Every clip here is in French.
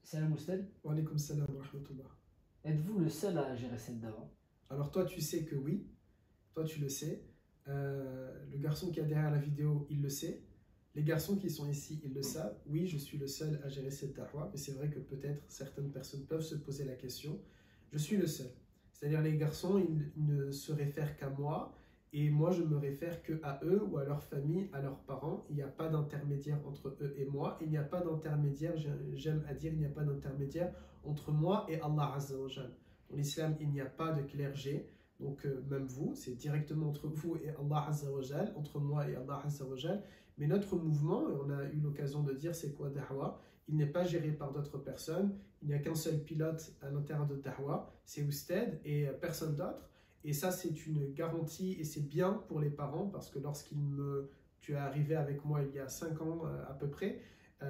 Salam Oustad, Wa alaykoum salam wa rahmatullah. êtes-vous le seul à gérer cette dawa? Alors toi tu sais que oui, toi tu le sais. Le garçon qui est derrière la vidéo, il le sait. Les garçons qui sont ici, ils le savent. Oui, je suis le seul à gérer cette da'wah, mais c'est vrai que peut-être certaines personnes peuvent se poser la question. Je suis le seul. C'est-à-dire les garçons, ils ne se réfèrent qu'à moi, et moi je me réfère qu'à eux ou à leur famille, à leurs parents. Il n'y a pas d'intermédiaire entre eux et moi. Il n'y a pas d'intermédiaire, j'aime à dire, il n'y a pas d'intermédiaire entre moi et Allah Azza wa Jal. Dans l'islam, il n'y a pas de clergé. Donc même vous, c'est directement entre vous et Allah Azza wa Jal, entre moi et Allah Azza wa Jal. Mais notre mouvement, et on a eu l'occasion de dire c'est quoi Da'wa, il n'est pas géré par d'autres personnes. Il n'y a qu'un seul pilote à l'intérieur de Da'wa, c'est Ousted et personne d'autre. Et ça, c'est une garantie et c'est bien pour les parents parce que tu es arrivé avec moi il y a 5 ans à peu près,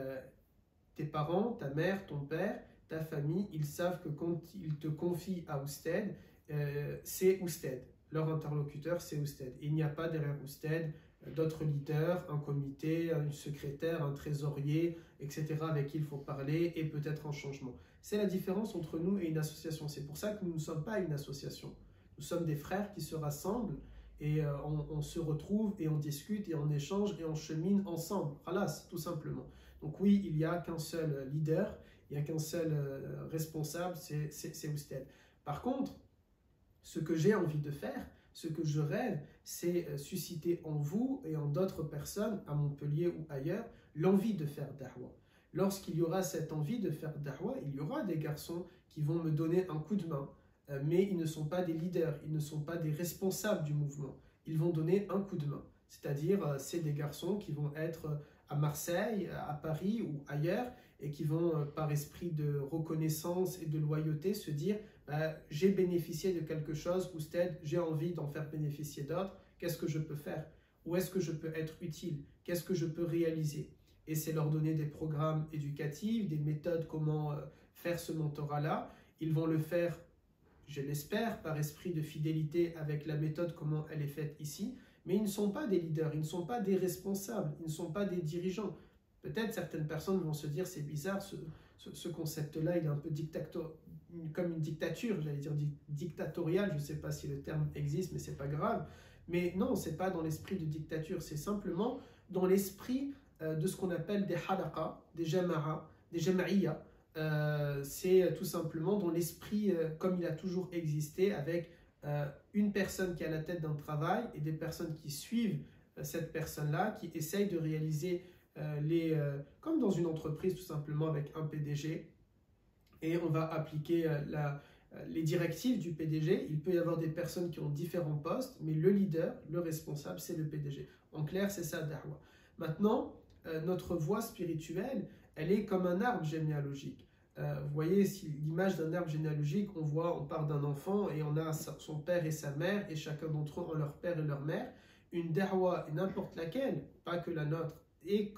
tes parents, ta mère, ton père, ta famille, ils savent que quand ils te confient à Ousted, c'est Ousted. Leur interlocuteur, c'est Ousted. Il n'y a pas derrière Ousted d'autres leaders, un comité, une secrétaire, un trésorier, etc. avec qui il faut parler et peut-être un changement. C'est la différence entre nous et une association. C'est pour ça que nous ne sommes pas une association. Nous sommes des frères qui se rassemblent et on se retrouve et on discute et on échange et on chemine ensemble. Khalas, tout simplement. Donc oui, il n'y a qu'un seul leader, il n'y a qu'un seul responsable, c'est Ousted. Par contre, ce que j'ai envie de faire, ce que je rêve, c'est susciter en vous et en d'autres personnes, à Montpellier ou ailleurs, l'envie de faire da'wah. Lorsqu'il y aura cette envie de faire da'wah, il y aura des garçons qui vont me donner un coup de main, mais ils ne sont pas des leaders, ils ne sont pas des responsables du mouvement. Ils vont donner un coup de main. C'est-à-dire, c'est des garçons qui vont être à Marseille, à Paris ou ailleurs, et qui vont, par esprit de reconnaissance et de loyauté, se dire j'ai bénéficié de quelque chose, Ousted, j'ai envie d'en faire bénéficier d'autres, qu'est-ce que je peux faire? Où est-ce que je peux être utile? Qu'est-ce que je peux réaliser? Et c'est leur donner des programmes éducatifs, des méthodes, comment faire ce mentorat-là. Ils vont le faire, je l'espère, par esprit de fidélité avec la méthode, comment elle est faite ici. Mais ils ne sont pas des leaders, ils ne sont pas des responsables, ils ne sont pas des dirigeants. Peut-être certaines personnes vont se dire c'est bizarre, ce concept-là, il est un peu comme une dictature, j'allais dire dictatoriale, je ne sais pas si le terme existe, mais c'est pas grave. Mais non, c'est pas dans l'esprit de dictature, c'est simplement dans l'esprit de ce qu'on appelle des halaqa, des jama'a, des jama'iyya. C'est tout simplement dans l'esprit comme il a toujours existé, avec une personne qui est à la tête d'un travail et des personnes qui suivent cette personne-là, qui essayent de réaliser comme dans une entreprise tout simplement avec un PDG, et on va appliquer les directives du PDG. Il peut y avoir des personnes qui ont différents postes, mais le leader, le responsable, c'est le PDG. En clair, c'est ça, da'wah. Maintenant, notre voie spirituelle, elle est comme un arbre généalogique. Vous voyez, l'image d'un arbre généalogique, on part d'un enfant et on a son père et sa mère, et chacun d'entre eux ont leur père et leur mère. Une da'wah, n'importe laquelle, pas que la nôtre, et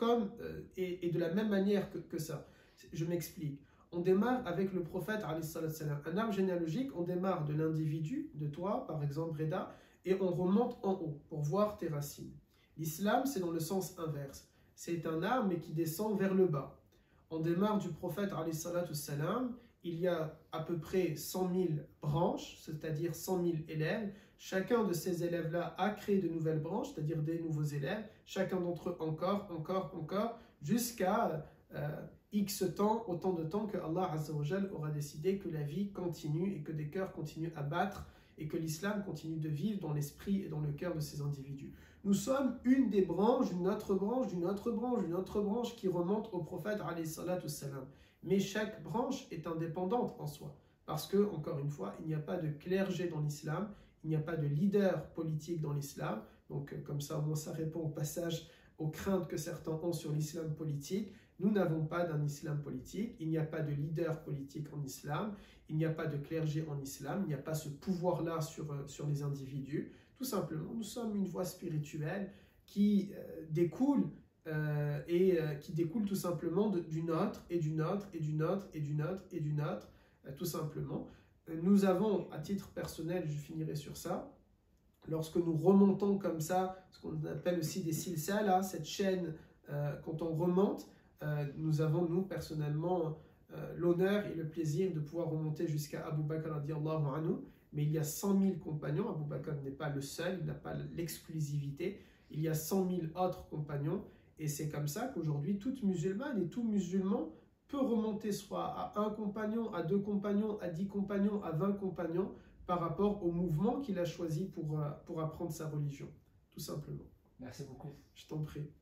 de la même manière que ça. Je m'explique. On démarre avec le prophète, un arbre généalogique, on démarre de l'individu, de toi, par exemple, Reda, et on remonte en haut pour voir tes racines. L'islam, c'est dans le sens inverse. C'est un arbre, mais qui descend vers le bas. On démarre du prophète, il y a à peu près 100 000 branches, c'est-à-dire 100 000 élèves. Chacun de ces élèves-là a créé de nouvelles branches, c'est-à-dire des nouveaux élèves. Chacun d'entre eux encore, jusqu'à X temps, autant de temps que Allah Azza wa Jal aura décidé que la vie continue et que des cœurs continuent à battre et que l'islam continue de vivre dans l'esprit et dans le cœur de ces individus. Nous sommes une des branches, d'une autre branche, d'une autre branche, d'une autre branche qui remonte au prophète alayhi salatu wassalam. Mais chaque branche est indépendante en soi. Parce que, encore une fois, il n'y a pas de clergé dans l'islam, il n'y a pas de leader politique dans l'islam. Donc, comme ça, au moins, ça répond au passage aux craintes que certains ont sur l'islam politique. Nous n'avons pas d'un islam politique, il n'y a pas de leader politique en islam, il n'y a pas de clergé en islam, il n'y a pas ce pouvoir-là sur les individus. Tout simplement, nous sommes une voie spirituelle qui découle qui découle tout simplement d'une autre, et d'une autre, et d'une autre, et d'une autre, et d'une autre, tout simplement. Nous avons, à titre personnel, je finirai sur ça, lorsque nous remontons comme ça, ce qu'on appelle aussi des silsala, cette chaîne, quand on remonte, nous avons, nous, personnellement, l'honneur et le plaisir de pouvoir remonter jusqu'à Abu Bakr radiallahu anhu, mais il y a 100 000 compagnons. Abu Bakr n'est pas le seul, il n'a pas l'exclusivité. Il y a 100 000 autres compagnons, et c'est comme ça qu'aujourd'hui, toute musulmane et tout musulman peut remonter soit à un compagnon, à 2 compagnons, à 10 compagnons, à 20 compagnons, par rapport au mouvement qu'il a choisi pour apprendre sa religion, tout simplement. Merci beaucoup. Je t'en prie.